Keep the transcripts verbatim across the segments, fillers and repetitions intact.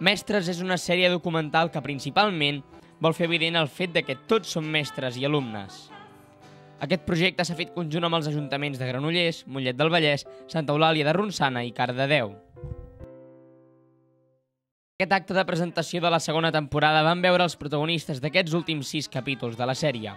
Mestres és una sèrie documental que principalment vol fer evident el fet de que tots som mestres i alumnes. Aquest projecte s'ha fet conjunt amb els ajuntaments de Granollers, Mollet del Vallès, Santa Eulàlia de Ronçana i Cardedeu. Aquest acte de presentació de la segona temporada van veure els protagonistes d'aquests últims sis capítols de la sèrie.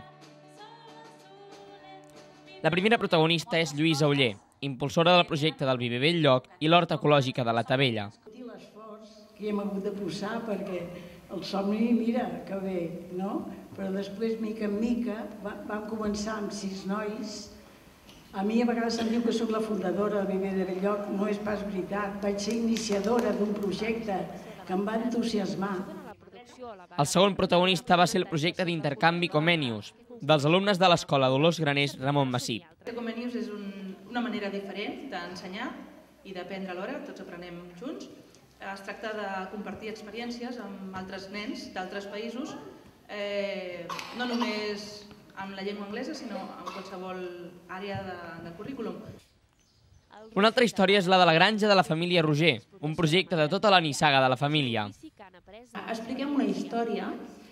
La primera protagonista és Lluïsa Oller, impulsora del projecte del Viver Bell-lloc i l'Hort Ecològica de la Tavella. Que hi hem hagut de posar perquè el somni, mira, que bé, no? Però després, mica en mica, vam començar amb sis nois. A mi a vegades em diu que soc la fundadora del Viver de Bell-lloc, no és pas veritat. Vaig ser iniciadora d'un projecte que em va entusiasmar. El segon protagonista va ser el projecte d'intercanvi Comenius, dels alumnes de l'Escola Dolors Graners Ramon Massip. Comenius és una manera diferent d'ensenyar i d'aprendre alhora, tots aprenem junts. Es tracta de compartir experiències amb altres nens d'altres països, no només amb la llengua anglesa, sinó en qualsevol àrea del currículum. Una altra història és la de la granja de la família Roger, un projecte de tota la nissaga de la família. Expliquem una història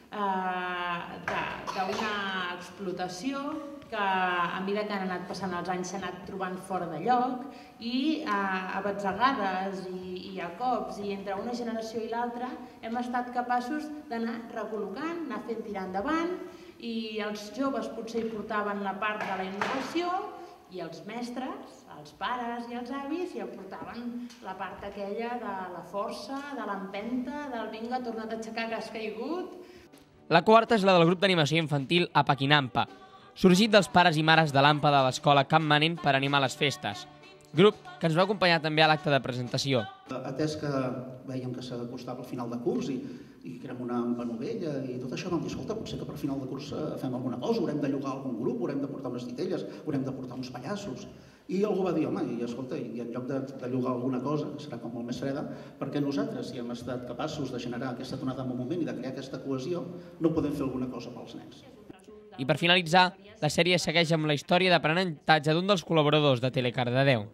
d'una explotació que a mesura que han anat passant els anys s'ha anat trobant fora de lloc i a batzegades i a cops i entre una generació i l'altra hem estat capaços d'anar recol·locant, anar fent tirar endavant i els joves potser hi portaven la part de la innovació i els mestres, els pares i els avis hi aportaven la part aquella de la força, de l'empenta, del vinga, torna't a aixecar que has caigut. La quarta és la del grup d'animació infantil Apaquinampa, sorgit dels pares i mares de l'Ampa de l'escola Camp Manent per animar les festes, grup que ens va acompanyar també a l'acte de presentació. Atès que veiem que s'acostava al final de curs i que érem una ampa novella i tot això, vam dir, escolta, potser que per final de curs fem alguna cosa, haurem de llogar algun grup, haurem de portar unes titelles, haurem de portar uns pallassos. I algú va dir, home, i escolta, i en lloc de llogar alguna cosa, que serà com molt més freda, perquè nosaltres, si hem estat capaços de generar aquesta tonada en un moment i de crear aquesta cohesió, no podem fer alguna cosa pels nens. I per finalitzar, la sèrie segueix amb la història d'aprenentatge d'un dels col·laboradors de Telecardedeu.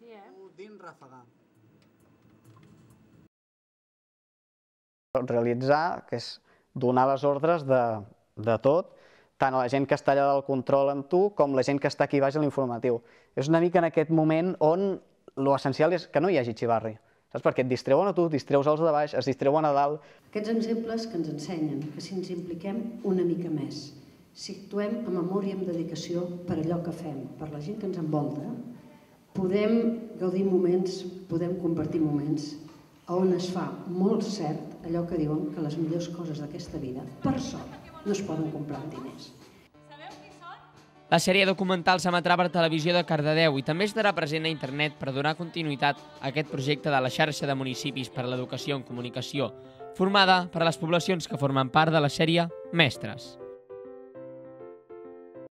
Realitzar, que és donar les ordres de tot, tant a la gent que està allà del control amb tu com la gent que està aquí baix a l'informatiu. És una mica en aquest moment on l'essencial és que no hi hagi xivarri, saps? Perquè et distreuen a tu, distreus els de baix, es distreuen a dalt. Aquests exemples que ens ensenyen que si ens impliquem una mica més, si actuem amb amor i amb dedicació per allò que fem, per la gent que ens envolta, podem gaudir moments, podem compartir moments on es fa molt cert allò que diuen que les millors coses d'aquesta vida, per sort, no es poden comprar amb diners. La sèrie documental s'emetrà per Televisió de Cardedeu i també estarà present a internet per donar continuïtat a aquest projecte de la xarxa de municipis per a l'educació en comunicació, formada per les poblacions que formen part de la sèrie Mestres.